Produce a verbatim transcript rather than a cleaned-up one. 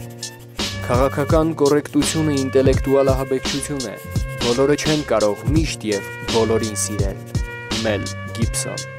Քաղաքական կոռեկտությունը ինտելեկտուալ ահաբեկչություն է, բոլորը չեն կարող միշտ և բոլորին սիրել։ Մել Գիբսոն